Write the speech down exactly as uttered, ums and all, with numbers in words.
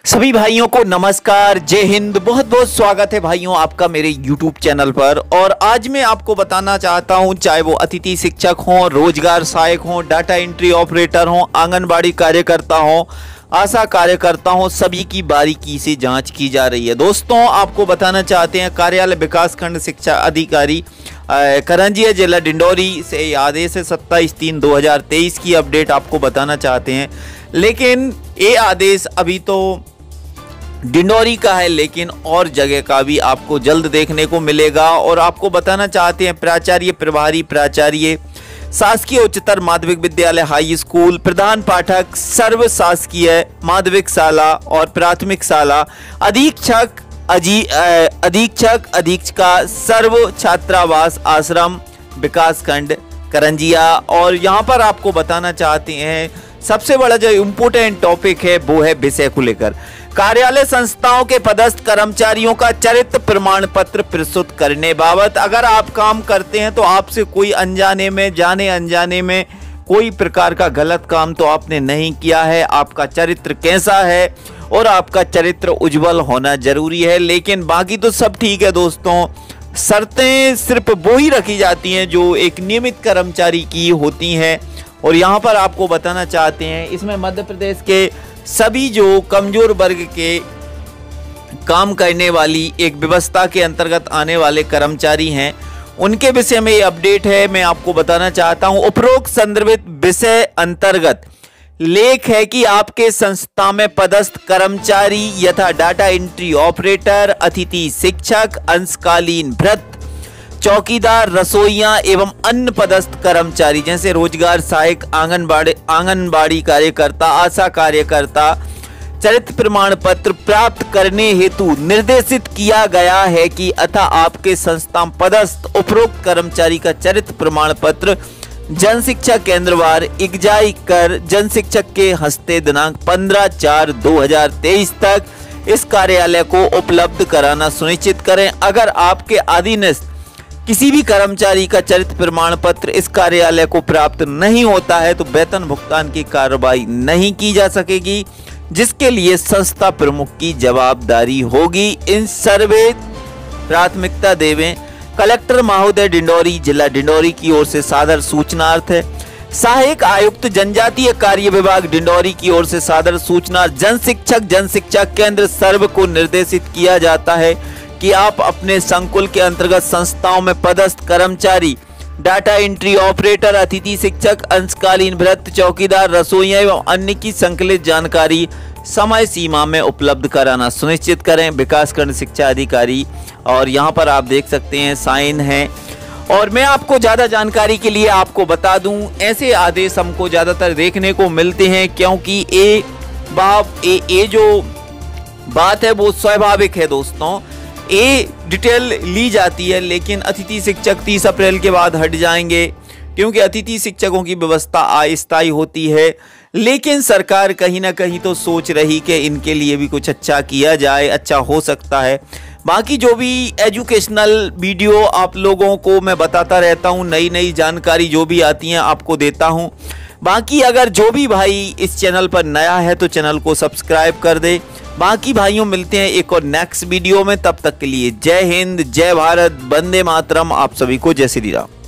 सभी भाइयों को नमस्कार, जय हिंद। बहुत बहुत स्वागत है भाइयों आपका मेरे यूट्यूब चैनल पर। और आज मैं आपको बताना चाहता हूं, चाहे वो अतिथि शिक्षक हों, रोजगार सहायक हों, डाटा एंट्री ऑपरेटर हों, आंगनबाड़ी कार्यकर्ता हों, आशा कार्यकर्ता हों, सभी की बारीकी से जांच की जा रही है। दोस्तों, आपको बताना चाहते हैं कार्यालय विकास खंड शिक्षा अधिकारी करंजिया जिला डिंडौरी से आदेश है सत्ताईस तीन दो हज़ार तेईस की अपडेट आपको बताना चाहते हैं। लेकिन ये आदेश अभी तो डिंडौरी का है, लेकिन और जगह का भी आपको जल्द देखने को मिलेगा। और आपको बताना चाहते हैं प्राचार्य, प्रभारी प्राचार्य, शासकीय उच्चतर माध्यमिक विद्यालय हाई स्कूल, प्रधान पाठक, सर्व शासकीय माध्यमिक शाला और प्राथमिक शाला, अधीक्षक अजी अधीक्षक अधीक्षका, सर्व छात्रावास आश्रम विकास खंड करंजिया। और यहाँ पर आपको बताना चाहते हैं सबसे बड़ा जो इम्पोर्टेंट टॉपिक है वो है विषय को लेकर कार्यालय संस्थाओं के पदस्थ कर्मचारियों का चरित्र प्रमाण पत्र प्रस्तुत करने बाबत। अगर आप काम करते हैं तो आपसे कोई अनजाने में, जाने अनजाने में कोई प्रकार का गलत काम तो आपने नहीं किया है, आपका चरित्र कैसा है और आपका चरित्र उज्जवल होना जरूरी है। लेकिन बाकी तो सब ठीक है दोस्तों। शर्तें सिर्फ वो ही रखी जाती हैं जो एक नियमित कर्मचारी की होती हैं। और यहाँ पर आपको बताना चाहते हैं इसमें मध्य प्रदेश के सभी जो कमजोर वर्ग के काम करने वाली एक व्यवस्था के अंतर्गत आने वाले कर्मचारी हैं, उनके विषय में ये अपडेट है। मैं आपको बताना चाहता हूं उपरोक्त संदर्भित विषय अंतर्गत लेख है कि आपके संस्था में पदस्थ कर्मचारी यथा डाटा एंट्री ऑपरेटर, अतिथि शिक्षक, अंशकालीन भृत्य, चौकीदार, रसोइया एवं अन्य पदस्थ कर्मचारी जैसे रोजगार सहायक, आंगनबाड़ी आंगनबाड़ी कार्यकर्ता, आशा कार्यकर्ता चरित्र प्रमाण पत्र प्राप्त करने हेतु निर्देशित किया गया है कि अतः आपके संस्था पदस्थ उपरोक्त कर्मचारी का चरित्र प्रमाण पत्र जन शिक्षा केंद्रवार इगजाई कर जन शिक्षक के हस्ते दिनांक पंद्रह चार दो हज़ार तेईस तक इस कार्यालय को उपलब्ध कराना सुनिश्चित करें। अगर आपके अधीनस्थ किसी भी कर्मचारी का चरित्र प्रमाण पत्र इस कार्यालय को प्राप्त नहीं होता है तो वेतन भुगतान की कार्रवाई नहीं की जा सकेगी, जिसके लिए संस्था प्रमुख की जवाबदारी होगी। इन सर्वे प्राथमिकता देवें। कलेक्टर महोदय डिंडौरी, जिला डिंडौरी की ओर से सादर सूचनार्थ है। सहायक आयुक्त जनजातीय कार्य विभाग डिंडौरी की ओर से सादर सूचना। जन शिक्षक जन शिक्षा केंद्र सर्व को निर्देशित किया जाता है कि आप अपने संकुल के अंतर्गत संस्थाओं में पदस्थ कर्मचारी, डाटा एंट्री ऑपरेटर, अतिथि शिक्षक, अंशकालीन भृत्य, चौकीदार, रसोइया एवं अन्य की संकलित जानकारी समय सीमा में उपलब्ध कराना सुनिश्चित करें। विकासखंड शिक्षा अधिकारी। और यहाँ पर आप देख सकते हैं साइन है। और मैं आपको ज्यादा जानकारी के लिए आपको बता दूं, ऐसे आदेश हमको ज्यादातर देखने को मिलते हैं क्योंकि ये बाब ये, ये जो बात है वो स्वाभाविक है दोस्तों। ये डिटेल ली जाती है, लेकिन अतिथि शिक्षक तीस अप्रैल के बाद हट जाएंगे क्योंकि अतिथि शिक्षकों की व्यवस्था अस्थायी होती है। लेकिन सरकार कहीं ना कहीं तो सोच रही कि इनके लिए भी कुछ अच्छा किया जाए, अच्छा हो सकता है। बाकी जो भी एजुकेशनल वीडियो आप लोगों को मैं बताता रहता हूँ, नई नई जानकारी जो भी आती हैं आपको देता हूँ। बाकी अगर जो भी भाई इस चैनल पर नया है तो चैनल को सब्सक्राइब कर दे। बाकी भाइयों मिलते हैं एक और नेक्स्ट वीडियो में, तब तक के लिए जय हिंद, जय भारत, वंदे मातरम। आप सभी को जय श्री राम।